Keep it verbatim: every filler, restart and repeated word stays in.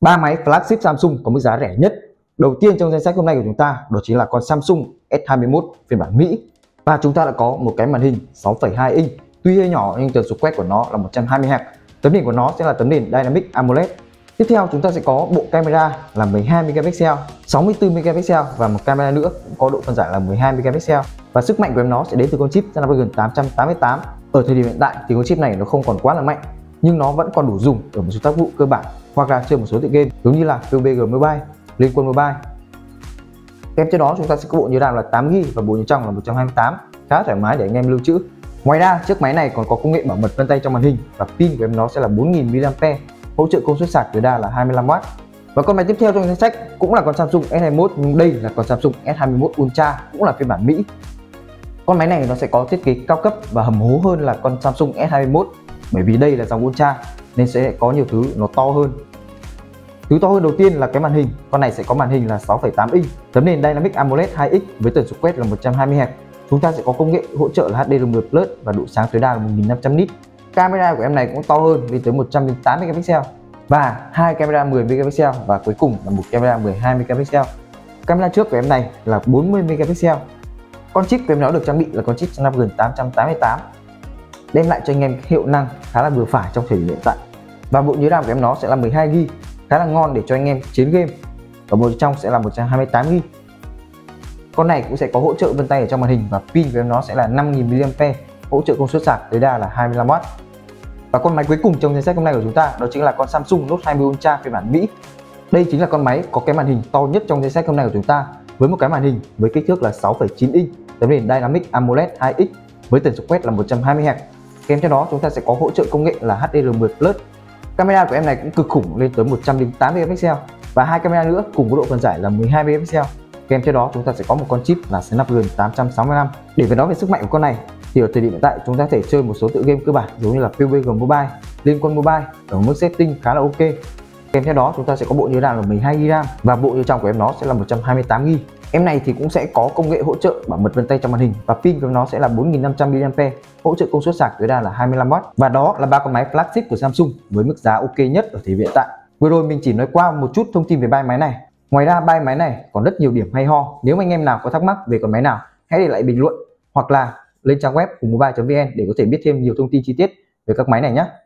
Ba máy flagship Samsung có mức giá rẻ nhất. Đầu tiên trong danh sách hôm nay của chúng ta đó chính là con Samsung S hai mươi mốt phiên bản Mỹ. Và chúng ta đã có một cái màn hình sáu phẩy hai inch, tuy hơi nhỏ nhưng tần số quét của nó là một trăm hai mươi héc. Tấm nền của nó sẽ là tấm nền Dynamic AMOLED. Tiếp theo chúng ta sẽ có bộ camera là mười hai megapixel, sáu mươi tư megapixel và một camera nữa cũng có độ phân giải là mười hai megapixel. Và sức mạnh của em nó sẽ đến từ con chip Snapdragon tám trăm tám mươi tám. Ở thời điểm hiện tại thì con chip này nó không còn quá là mạnh, nhưng nó vẫn còn đủ dùng ở một số tác vụ cơ bản hoặc là chơi một số tựa game giống như là pê u bê giê Mobile, Liên Quân Mobile. Kèm theo đó chúng ta sẽ có bộ nhớ RAM là tám gi ga bai và bộ nhớ trong là một trăm hai mươi tám, khá thoải mái để anh em lưu trữ. Ngoài ra chiếc máy này còn có công nghệ bảo mật vân tay trong màn hình và pin của em nó sẽ là bốn nghìn mi li am pe, hỗ trợ công suất sạc tối đa là hai mươi lăm oát. Và con máy tiếp theo trong danh sách cũng là con Samsung S hai mươi mốt, nhưng đây là con Samsung S hai mươi mốt Ultra, cũng là phiên bản Mỹ. Con máy này nó sẽ có thiết kế cao cấp và hầm hố hơn là con Samsung S hai mươi mốt, bởi vì đây là dòng Ultra nên sẽ có nhiều thứ nó to hơn. Thứ to hơn đầu tiên là cái màn hình. Con này sẽ có màn hình là sáu phẩy tám inch, tấm nền Dynamic AMOLED hai ích với tần số quét là một trăm hai mươi héc. Chúng ta sẽ có công nghệ hỗ trợ là H D R mười plus và độ sáng tối đa là một nghìn năm trăm nit. Camera của em này cũng to hơn lên tới một trăm lẻ tám megapixel và hai camera mười megapixel và cuối cùng là một camera mười hai megapixel. Camera trước của em này là bốn mươi megapixel. Con chip của em nó được trang bị là con chip Snapdragon tám trăm tám mươi tám, đem lại cho anh em hiệu năng khá là vừa phải trong thời điểm hiện tại. Và bộ nhớ RAM của em nó sẽ là mười hai gi ga bai, khá là ngon để cho anh em chiến game. Và bộ trong sẽ là một trăm hai mươi tám gi ga bai. Con này cũng sẽ có hỗ trợ vân tay ở trong màn hình và pin của em nó sẽ là năm nghìn mi li am pe, hỗ trợ công suất sạc tối đa là hai mươi lăm oát. Và con máy cuối cùng trong danh sách hôm nay của chúng ta đó chính là con Samsung Note hai mươi Ultra phiên bản Mỹ. Đây chính là con máy có cái màn hình to nhất trong danh sách hôm nay của chúng ta, với một cái màn hình với kích thước là sáu phẩy chín inch, tấm nền Dynamic AMOLED hai ích với tần số quét là một trăm hai mươi héc. Kèm theo đó chúng ta sẽ có hỗ trợ công nghệ là H D R mười plus. Camera của em này cũng cực khủng lên tới một trăm lẻ tám megapixel và hai camera nữa cùng có độ phân giải là mười hai megapixel. Kèm theo đó chúng ta sẽ có một con chip là Snapdragon tám trăm sáu mươi lăm. Để phải nói về sức mạnh của con này thì ở thời điểm hiện tại chúng ta có thể chơi một số tựa game cơ bản giống như là pê u bê giê Mobile, Liên Quân Mobile ở mức setting khá là ok. Kèm theo đó chúng ta sẽ có bộ nhớ RAM là mười hai gi ga bai và bộ nhớ trong của em nó sẽ là một trăm hai mươi tám gi ga bai. Em này thì cũng sẽ có công nghệ hỗ trợ bảo mật vân tay trong màn hình và pin của nó sẽ là bốn nghìn năm trăm mi li am pe, hỗ trợ công suất sạc tối đa là hai mươi lăm oát. Và đó là ba con máy flagship của Samsung với mức giá ok nhất ở thời điểm hiện tại. Vừa rồi mình chỉ nói qua một chút thông tin về ba máy này. Ngoài ra ba máy này còn rất nhiều điểm hay ho. Nếu anh em nào có thắc mắc về con máy nào, hãy để lại bình luận hoặc là lên trang web hùng mobile chấm vn để có thể biết thêm nhiều thông tin chi tiết về các máy này nhé.